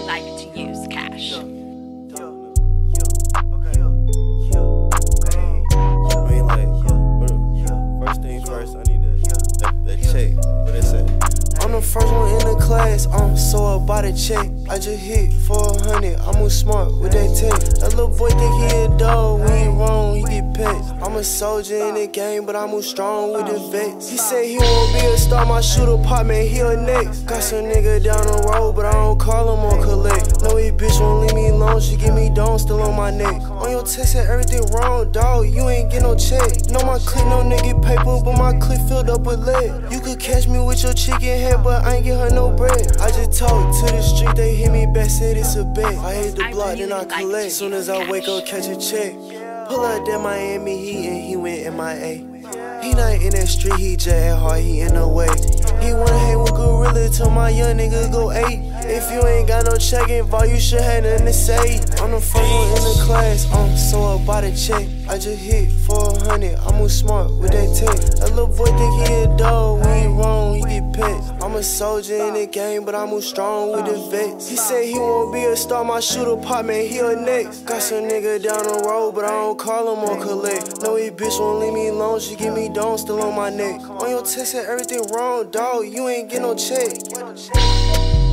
like to use cash. First thing first, I need that check. What it say? I'm the first one in the class, so about a check. I just hit 400, I move smart with that tech. That little boy think he a dog, when he wrong, he get pecked. I'm a soldier in the game, but I move strong with the vets. He said he won't be a star, my shooter pop, man, he a next. Got some nigga down the road, but I don't call him on collect. No, he bitch won't leave me alone, she give me dome still on my neck. On your test, said everything wrong, dog, you ain't get no check. No, my clip, no nigga paper, but my clip filled up with lead. You could catch me with your chicken head, but I ain't get her no bread. I just talk to the street, they hit me back, said it's a bet. I hit the block, then I collect. Soon as I wake up, catch a check. Pull up that Miami Heat and he went MIA. He not in that street, he just hard, he in the way. He wanna hang with Gorilla till my young nigga go 8. If you ain't got no check involved, you should have nothing to say. I'm the first one in the class, so about a check. I just hit 400, I move smart with that tech. That little boy think he a dog, when he wrong, he get pecked. I'm a soldier in the game, but I move strong with the vets. He said he won't be a star, my shooter pop, man, he a next. Got some nigga down the road, but I don't call him on collect. No, he bitch won't leave me alone, she give me dome still on my neck. On your test, said everything wrong, dog, you ain't get no check.